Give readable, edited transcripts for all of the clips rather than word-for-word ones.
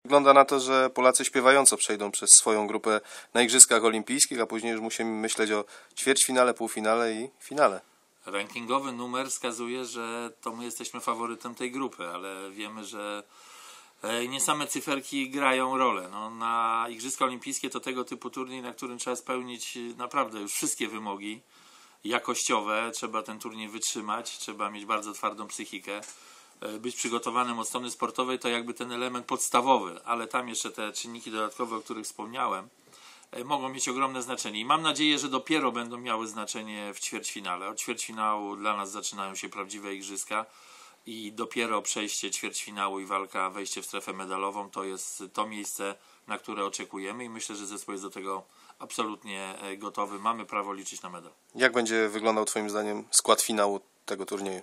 Wygląda na to, że Polacy śpiewająco przejdą przez swoją grupę na Igrzyskach Olimpijskich, a później już musimy myśleć o ćwierćfinale, półfinale i finale. Rankingowy numer wskazuje, że to my jesteśmy faworytem tej grupy, ale wiemy, że nie same cyferki grają rolę. No, na Igrzyska Olimpijskie to tego typu turniej, na którym trzeba spełnić naprawdę już wszystkie wymogi jakościowe. Trzeba ten turniej wytrzymać, trzeba mieć bardzo twardą psychikę. Być przygotowanym od strony sportowej to jakby ten element podstawowy, ale tam jeszcze te czynniki dodatkowe, o których wspomniałem, mogą mieć ogromne znaczenie i mam nadzieję, że dopiero będą miały znaczenie w ćwierćfinale. Od ćwierćfinału dla nas zaczynają się prawdziwe igrzyska i dopiero przejście ćwierćfinału i walka, wejście w strefę medalową to jest to miejsce, na które oczekujemy i myślę, że zespół jest do tego absolutnie gotowy. Mamy prawo liczyć na medal. Jak będzie wyglądał Twoim zdaniem skład finału tego turnieju?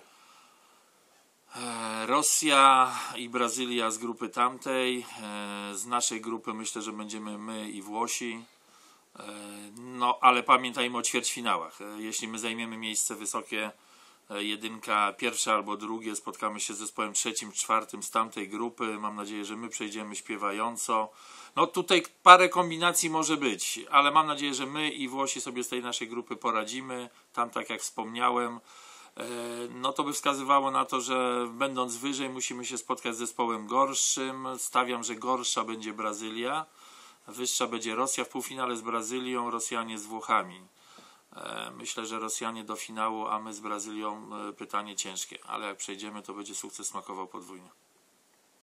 Rosja i Brazylia z grupy tamtej. Z naszej grupy myślę, że będziemy my i Włosi. No, ale pamiętajmy o ćwierćfinałach. Jeśli my zajmiemy miejsce wysokie, jedynka, pierwsze albo drugie, spotkamy się z zespołem trzecim, czwartym z tamtej grupy. Mam nadzieję, że my przejdziemy śpiewająco. No tutaj parę kombinacji może być, ale mam nadzieję, że my i Włosi sobie z tej naszej grupy poradzimy. Tam, tak jak wspomniałem, no to by wskazywało na to, że będąc wyżej musimy się spotkać z zespołem gorszym. Stawiam, że gorsza będzie Brazylia, wyższa będzie Rosja w półfinale z Brazylią, Rosjanie z Włochami. Myślę, że Rosjanie do finału, a my z Brazylią pytanie ciężkie, ale jak przejdziemy, to będzie sukces smakował podwójnie.